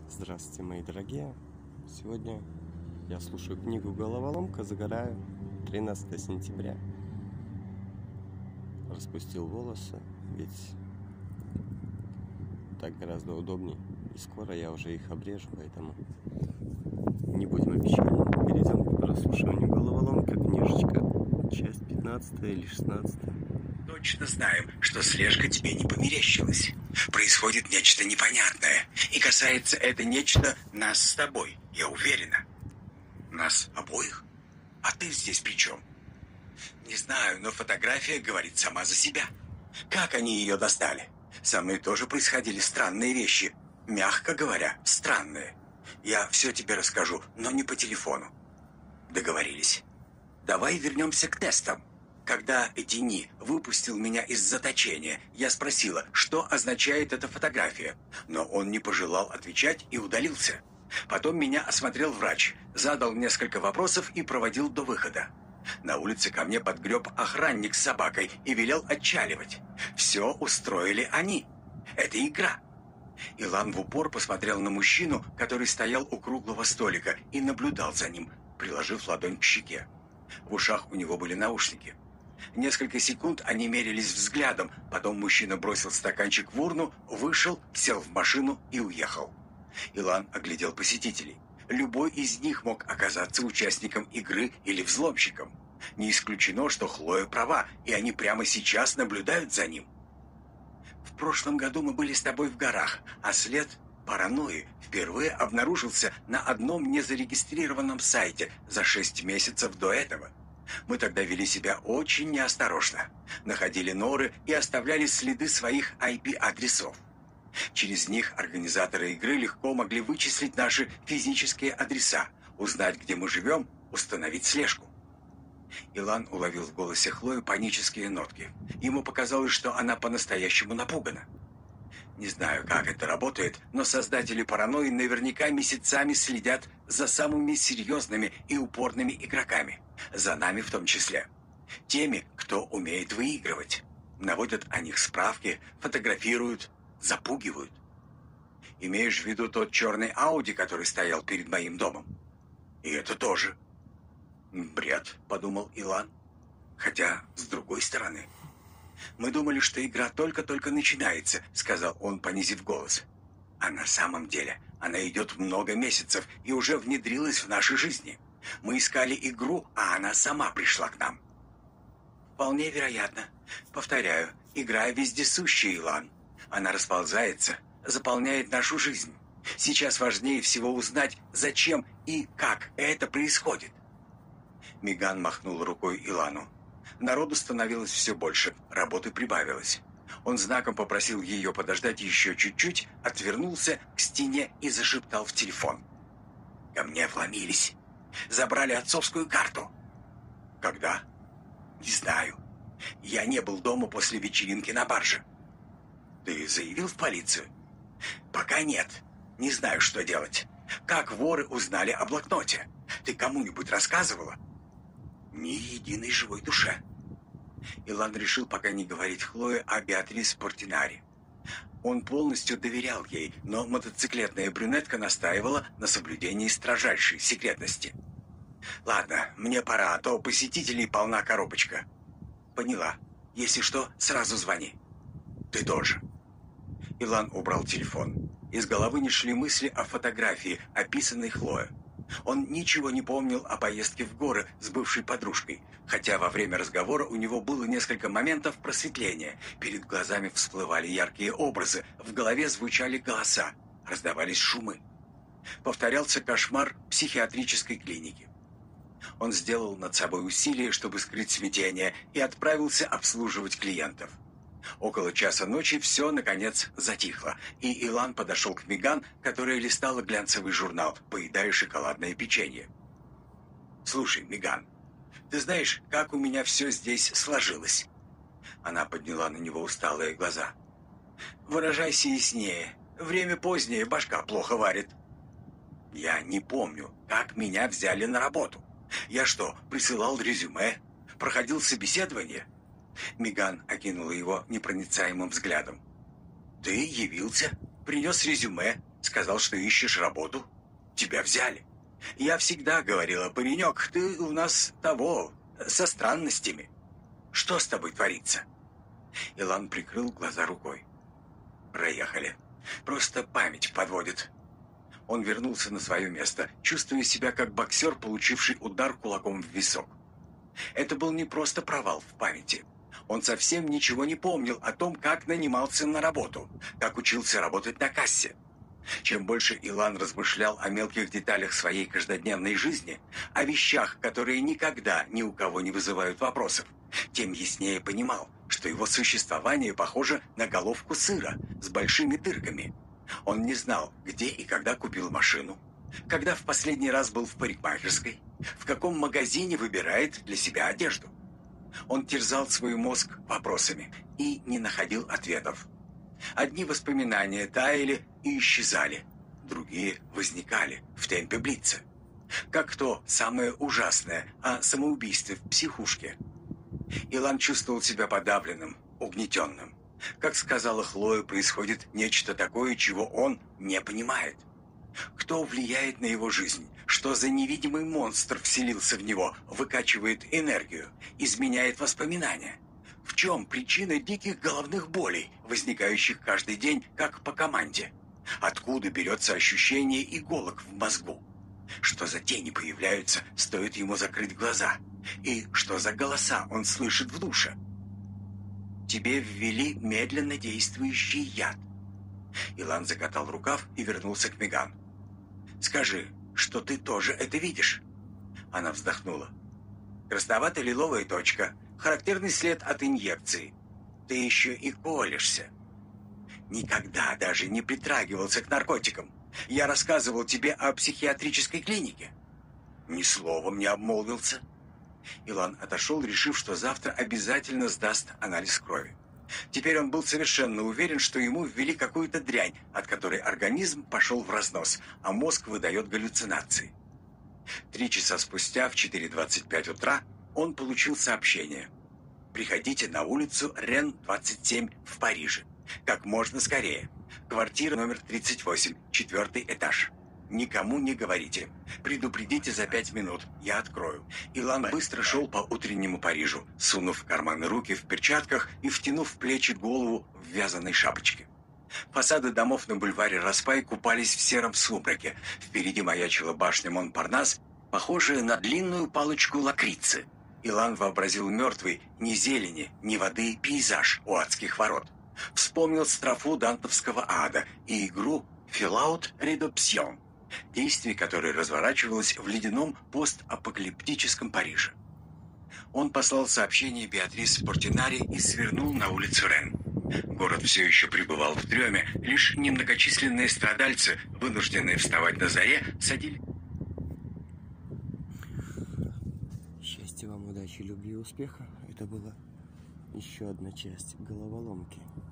Здравствуйте, мои дорогие! Сегодня я слушаю книгу «Головоломка», загораю. 13 сентября. Распустил волосы, ведь так гораздо удобнее. И скоро я уже их обрежу, поэтому не будем о печальном. Перейдем к прослушиванию «Головоломка», книжечка, часть 15 или 16. Точно знаем, что слежка тебе не померещилась. Происходит нечто непонятное. И касается это нечто нас с тобой, я уверена. Нас обоих? А ты здесь при чем? Не знаю, но фотография говорит сама за себя. Как они ее достали? Со мной тоже происходили странные вещи. Мягко говоря, странные. Я все тебе расскажу, но не по телефону. Договорились. Давай вернемся к тестам. Когда Этини выпустил меня из заточения, я спросила, что означает эта фотография, но он не пожелал отвечать и удалился. Потом меня осмотрел врач, задал несколько вопросов и проводил до выхода. На улице ко мне подгреб охранник с собакой и велел отчаливать. Все устроили они. Это игра. Илан в упор посмотрел на мужчину, который стоял у круглого столика, и наблюдал за ним, приложив ладонь к щеке. В ушах у него были наушники. Несколько секунд они мерились взглядом, потом мужчина бросил стаканчик в урну, вышел, сел в машину и уехал. Илан оглядел посетителей. Любой из них мог оказаться участником игры или взломщиком. Не исключено, что Хлоя права, и они прямо сейчас наблюдают за ним. В прошлом году мы были с тобой в горах, а след паранойи впервые обнаружился на одном незарегистрированном сайте за 6 месяцев до этого. Мы тогда вели себя очень неосторожно. Находили норы и оставляли следы своих IP-адресов. Через них организаторы игры легко могли вычислить наши физические адреса, узнать, где мы живем, установить слежку. Илан уловил в голосе Хлои панические нотки. Ему показалось, что она по-настоящему напугана. Не знаю, как это работает, но создатели паранойи наверняка месяцами следят за самыми серьезными и упорными игроками. За нами в том числе. Теми, кто умеет выигрывать. Наводят о них справки, фотографируют, запугивают. Имеешь в виду тот черный Ауди, который стоял перед моим домом? И это тоже. Бред, подумал Илан. Хотя, с другой стороны... «Мы думали, что игра только-только начинается», — сказал он, понизив голос. «А на самом деле она идет много месяцев и уже внедрилась в наши жизни. Мы искали игру, а она сама пришла к нам». «Вполне вероятно. Повторяю, игра вездесущая, Илан. Она расползается, заполняет нашу жизнь. Сейчас важнее всего узнать, зачем и как это происходит». Меган махнул рукой Илану. Народу становилось все больше, работы прибавилось. Он знаком попросил ее подождать еще чуть-чуть, отвернулся к стене и зашептал в телефон. «Ко мне вломились. Забрали отцовскую карту». «Когда?» «Не знаю. Я не был дома после вечеринки на барже». «Ты заявил в полицию?» «Пока нет. Не знаю, что делать. Как воры узнали о блокноте? Ты кому-нибудь рассказывала?» «Ни единой живой душе». Илан решил пока не говорить Хлое о Беатрис Портинари. Он полностью доверял ей, но мотоциклетная брюнетка настаивала на соблюдении строжайшей секретности. «Ладно, мне пора, а то посетителей полна коробочка». «Поняла. Если что, сразу звони». «Ты тоже». Илан убрал телефон. Из головы не шли мысли о фотографии, описанной Хлое. Он ничего не помнил о поездке в горы с бывшей подружкой, хотя во время разговора у него было несколько моментов просветления. Перед глазами всплывали яркие образы, в голове звучали голоса, раздавались шумы. Повторялся кошмар психиатрической клиники. Он сделал над собой усилие, чтобы скрыть смятение, и отправился обслуживать клиентов. Около часа ночи все, наконец, затихло, и Илан подошел к Меган, которая листала глянцевый журнал, поедая шоколадное печенье. «Слушай, Меган, ты знаешь, как у меня все здесь сложилось?» Она подняла на него усталые глаза. «Выражайся яснее. Время позднее, башка плохо варит». «Я не помню, как меня взяли на работу. Я что, присылал резюме? Проходил собеседование?» Меган окинула его непроницаемым взглядом. «Ты явился, принес резюме, Сказал, что ищешь работу. Тебя взяли. Я всегда говорила: паренек, ты у нас того, со странностями. Что с тобой творится? Илан прикрыл глаза рукой. Проехали. Просто память подводит. Он вернулся на свое место, чувствуя себя как боксер, получивший удар кулаком в висок. Это был не просто провал в памяти. Он совсем ничего не помнил о том, как нанимался на работу, как учился работать на кассе. Чем больше Илан размышлял о мелких деталях своей каждодневной жизни, о вещах, которые никогда ни у кого не вызывают вопросов, тем яснее понимал, что его существование похоже на головку сыра с большими дырками. Он не знал, где и когда купил машину, когда в последний раз был в парикмахерской, в каком магазине выбирает для себя одежду. Он терзал свой мозг вопросами и не находил ответов. Одни воспоминания таяли и исчезали, другие возникали в темпе блица. Как то самое ужасное о самоубийстве в психушке. Илан чувствовал себя подавленным, угнетенным. Как сказала Хлоя, происходит нечто такое, чего он не понимает. Кто влияет на его жизнь? Что за невидимый монстр вселился в него, выкачивает энергию, изменяет воспоминания? В чем причина диких головных болей, возникающих каждый день, как по команде? Откуда берется ощущение иголок в мозгу? Что за тени появляются, стоит ему закрыть глаза? И что за голоса он слышит в душе? Тебе ввели медленно действующий яд. Илан закатал рукав и вернулся к Меган. «Скажи, что ты тоже это видишь?» Она вздохнула. «Красновато-лиловая точка, характерный след от инъекции. Ты еще и колешься. Никогда даже не притрагивался к наркотикам. Я рассказывал тебе о психиатрической клинике. Ни словом не обмолвился». Илан отошел, решив, что завтра обязательно сдаст анализ крови. Теперь он был совершенно уверен, что ему ввели какую-то дрянь, от которой организм пошел в разнос, а мозг выдает галлюцинации. 3 часа спустя, в 4:25 утра, он получил сообщение. «Приходите на улицу Рен, 27 в Париже. Как можно скорее. Квартира номер 38, 4-й этаж. Никому не говорите. Предупредите за 5 минут, я открою». Илан быстро шел по утреннему Парижу, сунув в карманы руки в перчатках и втянув в плечи голову в вязаной шапочке. Фасады домов на бульваре Распай купались в сером сумраке. Впереди маячила башня Монпарнас, похожая на длинную палочку лакрицы. Илан вообразил мертвый, ни зелени, ни воды пейзаж у адских ворот. Вспомнил строфу дантовского ада и игру «Филаут Редопсион», действие которое разворачивалось в ледяном постапокалиптическом Париже. Он послал сообщение Беатрис Портинари и свернул на улицу Рен. Город все еще пребывал в дреме, лишь немногочисленные страдальцы, вынужденные вставать на заре, садили... Счастья вам, удачи, любви и успеха. Это была еще одна часть головоломки.